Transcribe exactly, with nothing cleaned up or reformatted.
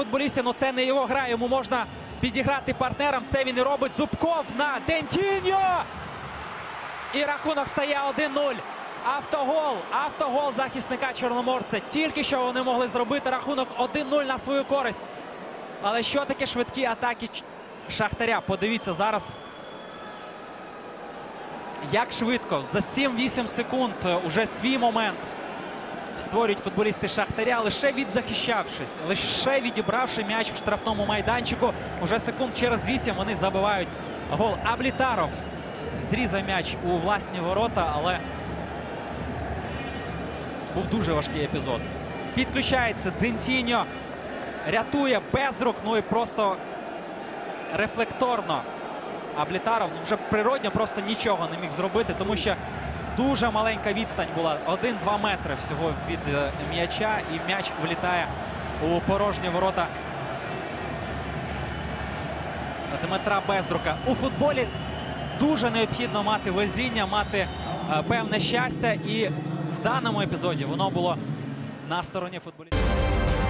футболістів, але це не його гра, йому можна підіграти партнерам. Це він і робить. Зубков на Дентіньо! І рахунок стає один нуль. Автогол, автогол захисника чорноморця. Тільки що вони могли зробити рахунок один нуль на свою користь. Але що таке швидкі атаки Шахтаря? Подивіться зараз, як швидко, за сім-вісім секунд уже свій момент створюють футболісти Шахтаря, лише відзахищавшись, лише відібравши м'яч в штрафному майданчику. Уже секунд через вісім вони забивають гол. Аблітаров зрізав м'яч у власні ворота, але був дуже важкий епізод. Підключається Дентіньо, рятує без рук, ну і просто рефлекторно. Аблітаров ну, вже природньо просто нічого не міг зробити, тому що дуже маленька відстань була. один-два метри всього від е, м'яча, і м'яч влітає у порожні ворота Дмитра Безрука. У футболі дуже необхідно мати везіння, мати е, певне щастя, і в даному епізоді воно було на стороні футболістів.